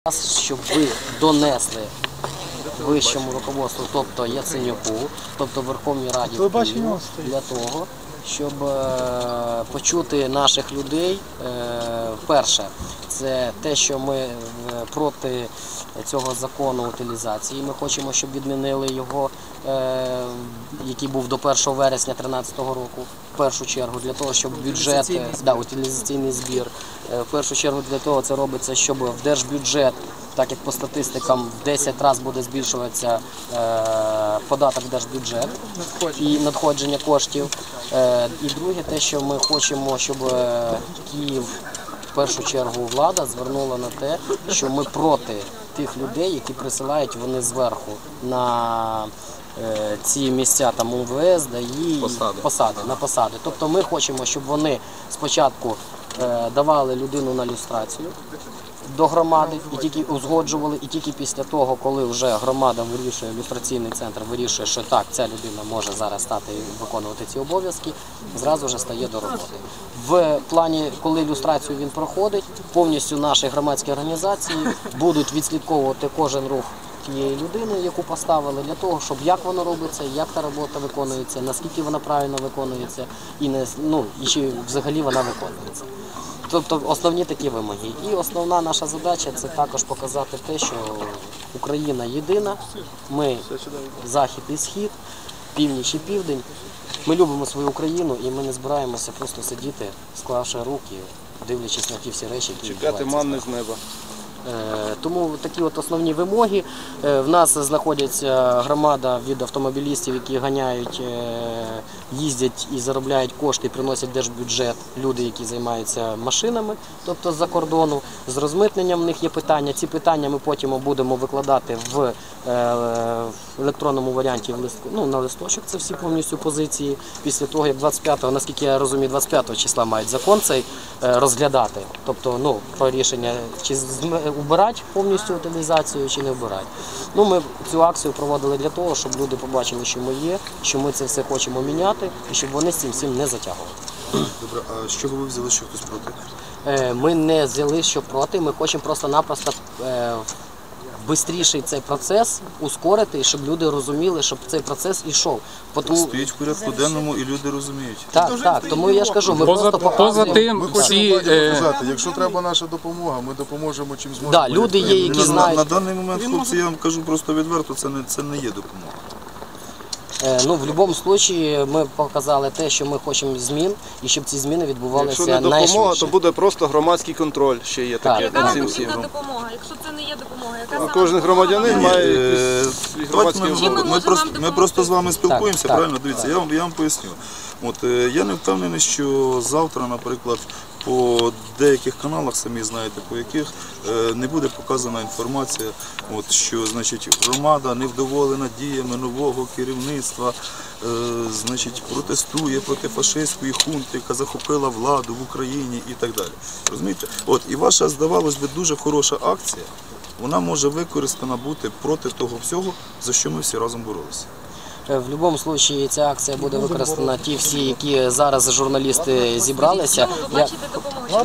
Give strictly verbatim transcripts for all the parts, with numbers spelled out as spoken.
Щоб ви донесли вищому руководству, тобто Яценюку, тобто Верховній Раді Києва, для того, щоб почути наших людей. Перше, це те, що ми проти цього закону утилізації. Ми хочемо, щоб відмінили його, який був до першого вересня дві тисячі тринадцятого року, в першу чергу, для того, щоб бюджет, да, утилізаційний збір, в першу чергу для того це робиться, щоб в держбюджет, так як по статистикам в десять разів буде збільшуватися е, податок в держбюджет і надходження коштів. Е, і друге, те, що ми хочемо, щоб Київ, в першу чергу влада, звернула на те, що ми проти тих людей, які присилають вони зверху на е, ці місця, там У В С, ДАІ, посади. Посади, на посади. Тобто ми хочемо, щоб вони спочатку е, давали людину на люстрацію до громади і тільки узгоджували, і тільки після того, коли вже громада вирішує, люстраційний центр вирішує, що так, ця людина може зараз стати і виконувати ці обов'язки, зразу вже стає до роботи. В плані, коли люстрацію він проходить, повністю наші громадські організації будуть відслідковувати кожен рух тієї людини, яку поставили, для того, щоб як воно робиться, як та робота виконується, наскільки вона правильно виконується і, не, ну, і чи взагалі вона виконується. Тобто основні такі вимоги. І основна наша задача – це також показати те, що Україна єдина, ми захід і схід, північ і південь. Ми любимо свою Україну і ми не збираємося просто сидіти, склавши руки, дивлячись на ті всі речі, які чекати манни з неба. Тому такі от основні вимоги. В нас знаходиться громада від автомобілістів, які ганяють, їздять і заробляють кошти, і приносять в держбюджет люди, які займаються машинами, тобто з-за кордону. З розмитненням в них є питання. Ці питання ми потім будемо викладати в електронному варіанті ну, на листочок. Це всі повністю позиції. Після того, як двадцять п'ятого, наскільки я розумію, двадцять п'ятого числа мають закон цей розглядати. Тобто, ну, про рішення, чи убирати повністю утилізацію, чи не вбирати. Ну, ми цю акцію проводили для того, щоб люди побачили, що ми є, що ми це все хочемо міняти, і щоб вони з цим всім не затягували. Добре, а з чого ви взяли, що хтось проти? Ми не взяли, що проти, ми хочемо просто-напросто швидший цей процес ускорити, щоб люди розуміли, щоб цей процес йшов. Тому... Стоїть в порядку денному і люди розуміють. Так, так, тому я ж кажу, ми поза, просто показуємо. Тим, ми хочемо всі... показати, якщо треба наша допомога, ми допоможемо чим зможемо. Да, люди є, які на, знають. На, на даний момент, хлопці, я вам кажу просто відверто, це не, це не є допомога. Ну, в будь-якому випадку ми показали те, що ми хочемо змін, і щоб ці зміни відбувалися найшвидше. Якщо не допомога, то буде просто громадський контроль, ще є таке. Яка вам потрібна допомога? Якщо це не є допомога, яка саме кожен громадянин має свій громадський контроль. Ми, просто, ми просто з вами спілкуємося, так, правильно? так, Дивіться, так. Я, вам, я вам поясню. От, я не впевнений, що завтра, наприклад, по деяких каналах, самі знаєте, по яких не буде показана інформація, от, що значить, громада невдоволена діями нового керівництва, е, значить, протестує проти фашистської хунти, яка захопила владу в Україні і так далі. Розумієте? От, і ваша, здавалось би, дуже хороша акція, вона може використана бути проти того всього, за що ми всі разом боролися. В будь-якому випадку ця акція буде використана, ті всі, які зараз журналісти зібралися. Я... В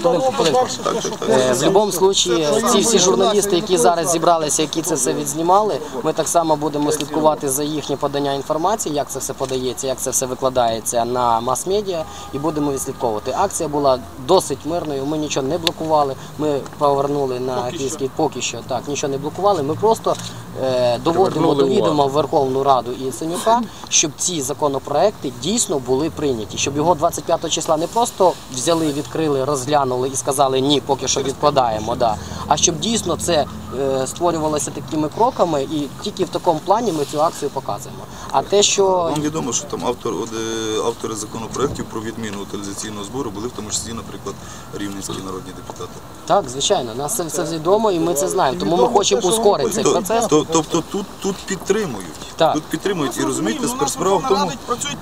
будь-якому випадку ці всі журналісти, які зараз зібралися, які це все відзнімали, ми так само будемо слідкувати за їхнє подання інформації, як це все подається, як це все викладається на мас-медіа, і будемо відслідковувати. Акція була досить мирною, ми нічого не блокували, ми повернули на Київський, поки що, так, нічого не блокували, ми просто е, доводимо до відома в Верховну Раду і Яценюка, щоб ці законопроекти дійсно були прийняті, щоб його двадцять п'ятого числа не просто взяли, відкрили, розглянули і сказали ні, поки що відкладаємо, да. А щоб дійсно це е, створювалося такими кроками, і тільки в такому плані ми цю акцію показуємо. А те, що... Вам відомо, що там автор, автори законопроектів про відміну утилізаційного збору були в тому числі, наприклад, рівненські народні депутати. Так, звичайно, нас це все відомо і ми це знаємо, тому ми хочемо ускорити цей процес. Тобто тут, тут підтримують, так. Тут підтримують і розумієте, справа в тому,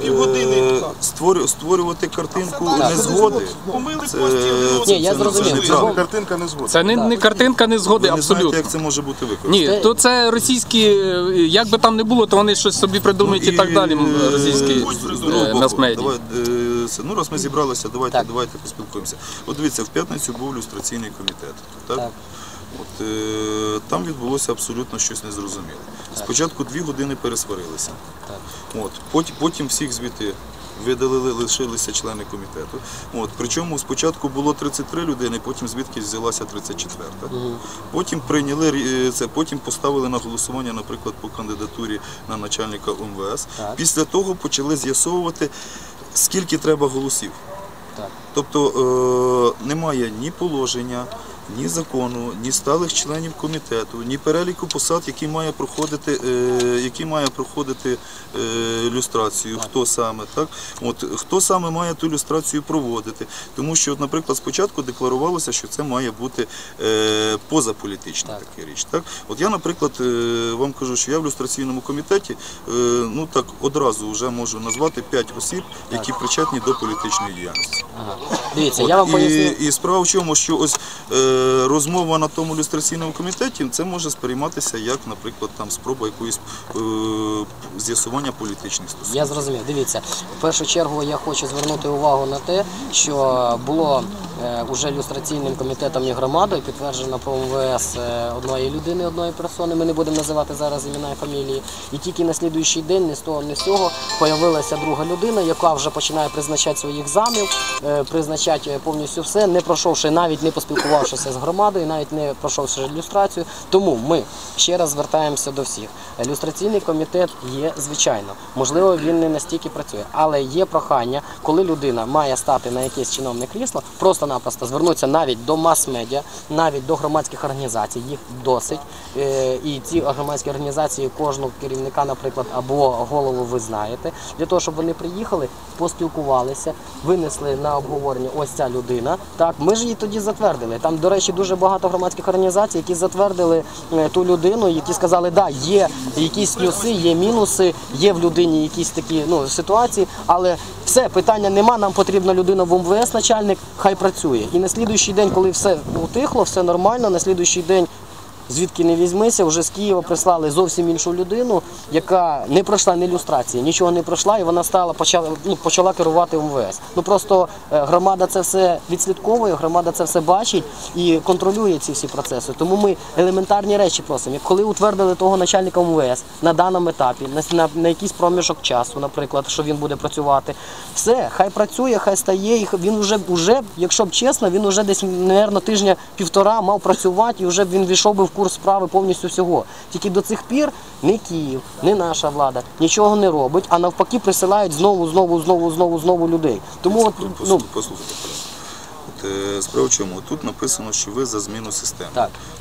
е, створю, створювати картинку незгоди. Це, Ні, я зрозумів. Це не картинка незгоди. Це не, не картинка незгоди, Ви не абсолютно. знаєте, як це може бути використано. Ні, то це російські, як би там не було, то вони щось собі придумають ну, і, і так далі, російські мас-медіа. Ну, раз ми зібралися, давайте, давайте поспілкуємося. От дивіться, в п'ятницю був люстраційний комітет. Так? Так. От, е, там відбулося абсолютно щось незрозуміле. Спочатку дві години пересварилися. От, потім, потім всіх звідти видалили, лишилися члени комітету. От, причому спочатку було тридцять три людини, потім звідки взялася тридцять четверта. Угу. Потім прийняли е, це, потім поставили на голосування, наприклад, по кандидатурі на начальника О М В С. Так. Після того почали з'ясовувати, скільки треба голосів. Так. Тобто е, немає ні положення, ні закону, ні сталих членів комітету, ні переліку посад, які має проходити, е, які має проходити е, люстрацію, так. Хто саме, так? От, хто саме має ту люстрацію проводити. Тому що, от, наприклад, спочатку декларувалося, що це має бути е, позаполітична така річ. Так? От я, наприклад, е, вам кажу, що я в люстраційному комітеті е, ну, так, одразу вже можу назвати п'ять осіб, які причетні до політичної діяльності. Ага. Дивіться, от, я вам і, поясню. І справа в чому, що ось е, розмова на тому люстраційному комітеті, це може сприйматися як, наприклад, там спроба якоїсь е, з'ясування політичних стосунків. Я зрозумів. Дивіться, в першу чергу я хочу звернути увагу на те, що було е, уже люстраційним комітетом і громадою підтверджено про О М В С е, одної людини, одної персони, ми не будемо називати зараз імена і фамілії, і тільки на слідуючий день, ні з того, ні з цього, появилася друга людина, яка вже починає призначати своїх замів, е, призначати повністю все, не пройшовши, навіть не поспілкувавшися з громадою, навіть не пройшовши люстрацію. Тому ми ще раз звертаємося до всіх. Люстраційний комітет є, звичайно. Можливо, він не настільки працює, але є прохання, коли людина має стати на якесь чиновне крісло, просто-напросто звернутися навіть до мас-медіа, навіть до громадських організацій, їх досить. І ці громадські організації, кожного керівника, наприклад, або голову ви знаєте, для того, щоб вони приїхали, поспілкувалися, винесли на обговорення ось ця людина. Так, ми ж її тоді затвердили. Там, до речі, дуже багато громадських організацій, які затвердили ту людину, які сказали, да, є якісь плюси, є мінуси, є в людині якісь такі ну, ситуації, але все, питання нема, нам потрібна людина в О М В С, начальник, хай працює. І на слідуючий день, коли все утихло, все нормально, на слідуючий день звідки не візьмися, вже з Києва прислали зовсім іншу людину, яка не пройшла ні люстрації, нічого не пройшла, і вона стала, почала, ну, почала керувати О М В С. Ну просто громада це все відслідковує, громада це все бачить і контролює ці всі процеси. Тому ми елементарні речі просимо. Коли утвердили того начальника О М В С на даному етапі, на, на, на якийсь проміжок часу, наприклад, що він буде працювати, все, хай працює, хай стає, і він вже, вже, якщо б чесно, він вже десь, мабуть, тижня-півтора мав працювати, і вже він війшов би в курс справи повністю всього. Тільки до цих пір ні Київ, ні наша влада нічого не робить, а навпаки присилають знову, знову, знову, знову, знову людей. Тому от, ну... Послухайте, справа в чому? Тут написано, що ви за зміну системи. Так.